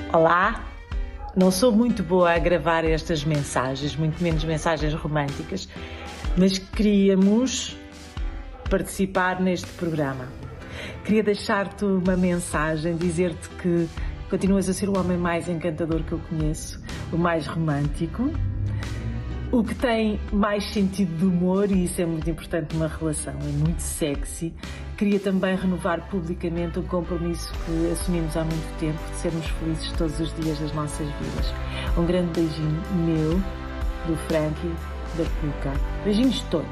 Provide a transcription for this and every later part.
Olá, não sou muito boa a gravar estas mensagens, muito menos mensagens românticas, mas queríamos participar neste programa. Queria deixar-te uma mensagem, dizer-te que continuas a ser o homem mais encantador que eu conheço, o mais romântico, o que tem mais sentido de humor, e isso é muito importante numa relação, é muito sexy. Queria também renovar publicamente um compromisso que assumimos há muito tempo, de sermos felizes todos os dias das nossas vidas. Um grande beijinho meu, do Frankie, da Cuca. Beijinhos todos.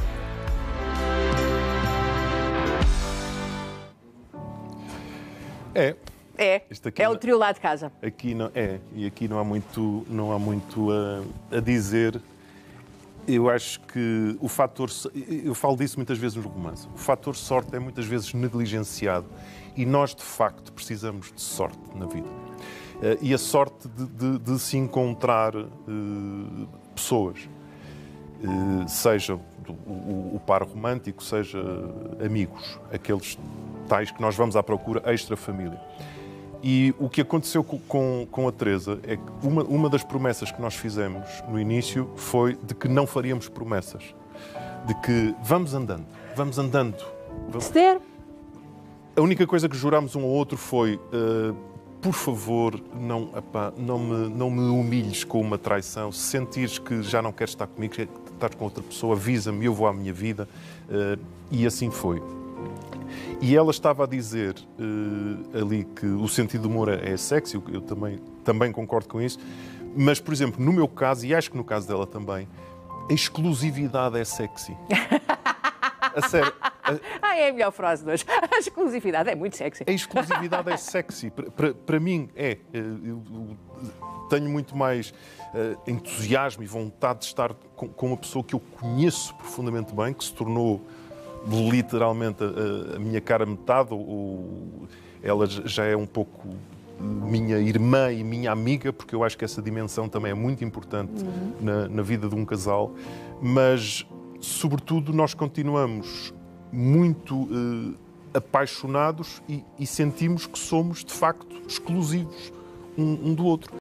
É o trio lá de casa. Aqui não há muito a dizer. Eu acho que o fator... Eu falo disso muitas vezes no romance. O fator sorte é muitas vezes negligenciado e nós, de facto, precisamos de sorte na vida. E a sorte de se encontrar pessoas. Seja o par romântico, seja amigos. Aqueles tais que nós vamos à procura extra-família. E o que aconteceu com a Teresa é que uma das promessas que nós fizemos no início foi de que não faríamos promessas. De que vamos andando. Esther? A única coisa que jurámos um ao outro foi por favor, não me humilhes com uma traição. Se sentires que já não queres estar comigo, que estás com outra pessoa, avisa-me, eu vou à minha vida. E assim foi. E ela estava a dizer ali que o sentido do humor é sexy, eu também concordo com isso, mas, por exemplo, no meu caso, e acho que no caso dela também, a exclusividade é sexy. A sério. É a melhor frase de hoje. A exclusividade é muito sexy. A exclusividade é sexy. Para mim, eu tenho muito mais entusiasmo e vontade de estar com uma pessoa que eu conheço profundamente bem, que se tornou literalmente a minha cara metade, ou ela já é um pouco minha irmã e minha amiga, porque eu acho que essa dimensão também é muito importante na vida de um casal, mas sobretudo nós continuamos muito apaixonados e sentimos que somos de facto exclusivos um do outro.